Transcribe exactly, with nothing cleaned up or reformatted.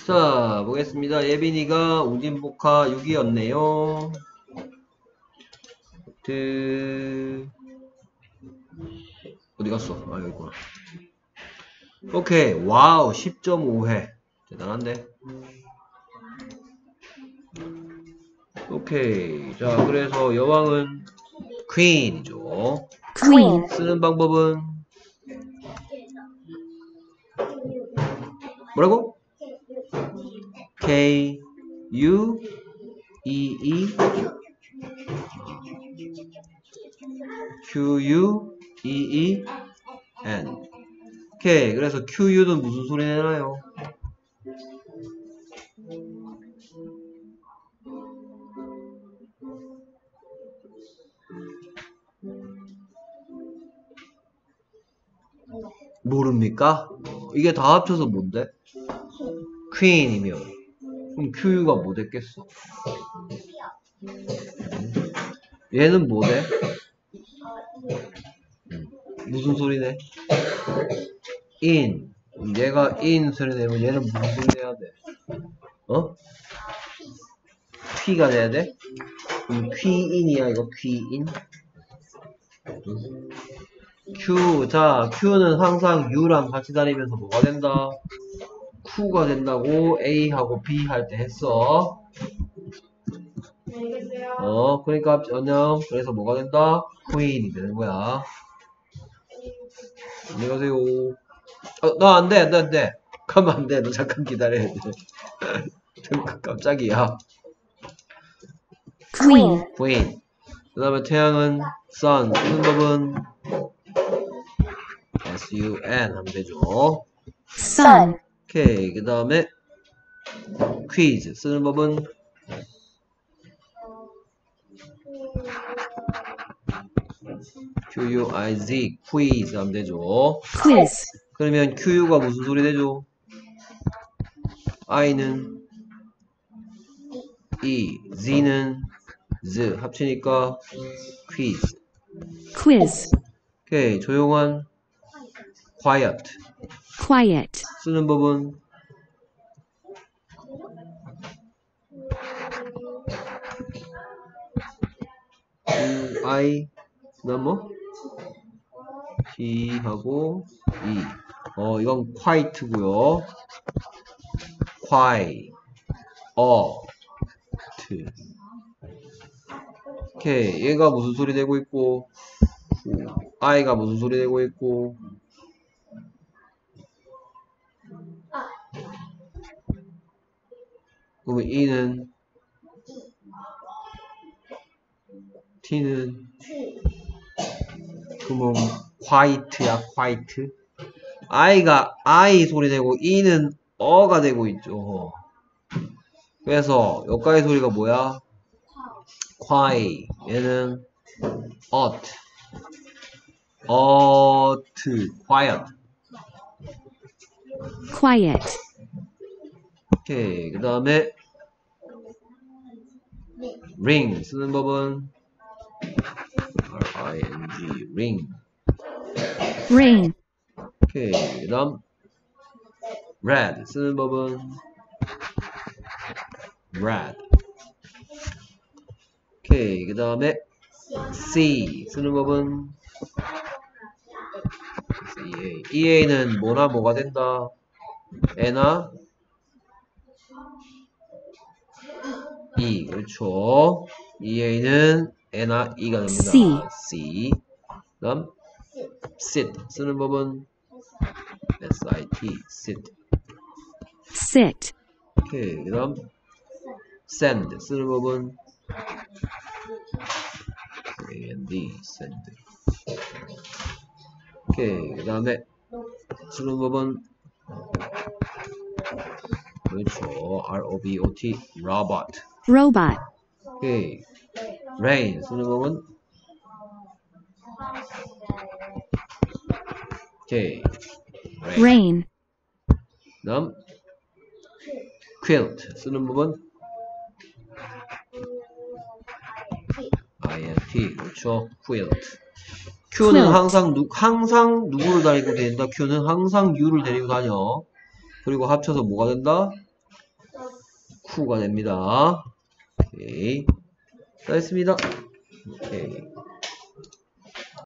자, 보겠습니다. 예빈이가 우진복화 육 이였네요. 그... 어디 갔어? 아, 여기 있구나. 오케이. 와우. 십 점 오 회. 대단한데? 오케이. 자, 그래서 여왕은 퀸이죠. Queen. 쓰는 방법은 뭐라고? K U E E Q U E E N. 오케이. 그래서 Q U는 무슨 소리 내나요? 모릅니까? 이게 다 합쳐서 뭔데? 퀸이면 그럼 큐유가 뭐 됐겠어? 얘는 뭐 돼? 무슨 소리네? in. 얘가 in 소리 내면 얘는 무슨 소리 내야 돼? 어? 퀴가 돼야 돼? 그럼 퀴인이야 이거 퀴인? Q. 자, Q는 항상 U랑 같이 다니면서 뭐가 된다? Q가 된다고 A하고 B 할 때 했어. 어, 그러니까 안녕. 그래서 뭐가 된다? Queen이 되는 거야. 안녕하세요. 어, 너 안 돼, 안 돼, 안 돼. 가면 안 돼. 너 잠깐 기다려야 돼. 깜짝이야. Queen. Queen. 그 다음에 태양은 sun. 쓰는 법은 S U N 하면 되죠. Sun. 오케이. 그 다음에 quiz. 쓰는 법은 Q U I Z. quiz 하면 되죠. Quiz. 그러면 Q U가 무슨 소리 되죠? I는 E, Z는 Z. 합치니까 quiz. Quiz. 오케이. 조용한 quiet. Quiet. 쓰는 법은 Q, I, 그다음 뭐? T하고 E. 어, 이건 quiet고요. quiet. 어. 트. 오케이. 얘가 무슨 소리 내고 있고, I가 무슨 소리 내고 있고, 그러면 E는 T는 그러면 quiet야, quiet. I가 I 소리 내고 E는 어가 되고 있죠. 그래서 여기까지 소리가 뭐야? quiet. 얘는 ought. ought. quiet. Quiet. 오케이. 그 다음에 ring. 쓰는 법은 R I N G. ring. Ring. 오케이. 그 다음 red. 쓰는 법은 red. 오케이. 그 다음에 C. 쓰는 법은 E A. E A는 뭐나 뭐가 된다? N나 E. 그렇죠. E A는 N나 E가 됩니다. C. C. 그 다음 sit. 쓰는 법은 S I T. sit. Sit. 오케이. 그 다음 send. 쓰는 법은 A N D. send. 오케이. 그 다음에 쓰는 법은 그렇죠. R O B O T. robot. Robot. 오케이. rain. 쓰는 법은 오케이. rain. Rain. 그 다음 quilt. 쓰는 법은 I N T. 그렇죠. quilt. Q는 quilt. 항상 누, 항상 누구를 데리고 다닌다? Q는 항상 U를 데리고 다녀. 그리고 합쳐서 뭐가 된다? Q가 됩니다. 오케이. 다 했습니다. 오케이.